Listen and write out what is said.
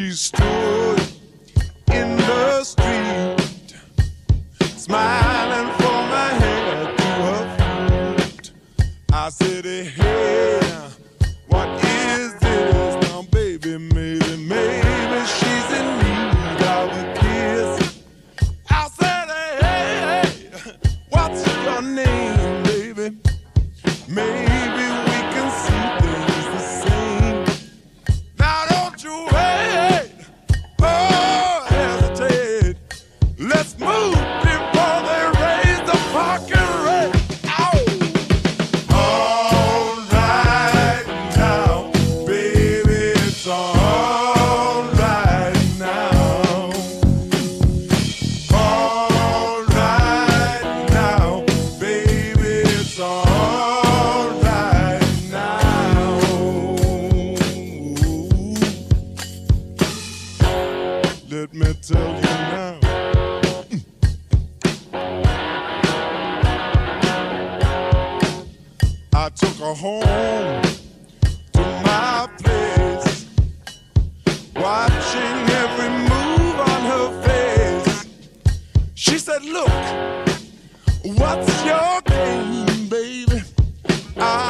She stood in the street, smiling for my head through her feet. I said, hey, what is this now, baby? Maybe she's in need of a kiss. I said, hey, what's your name, baby? Maybe we can see things the same. Now don't you wait, oh, hesitate. Let's move before they raise the parking rate. Ow! All right now, baby, it's all right now. All right now, baby, it's all right now. Let me tell you now. I took her home to my place, watching every move on her face. She said, look, what's your game, baby?